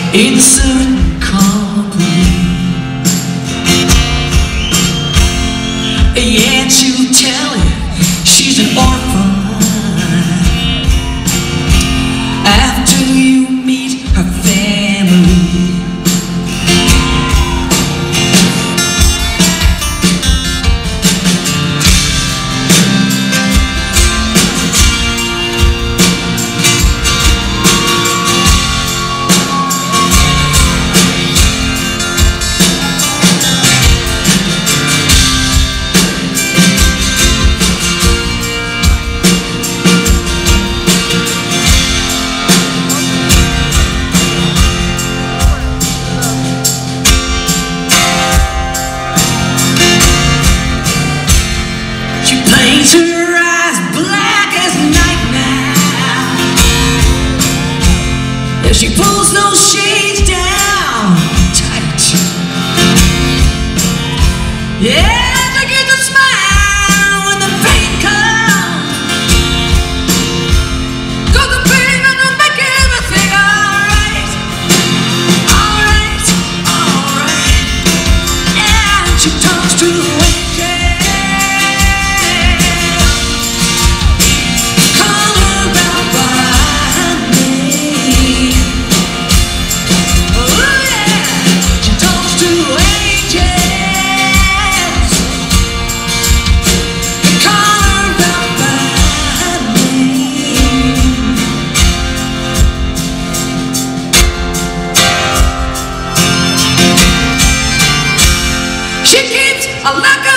in certain company. Yet she'll tell you she's an orphan after you meet her family. Her eyes black as night now. Yeah, she pulls those shades down tight. Yeah, to get the smile when the pain comes. 'Cause the pain gonna make everything alright. Alright, alright. And she talks to the wind. She keeps a look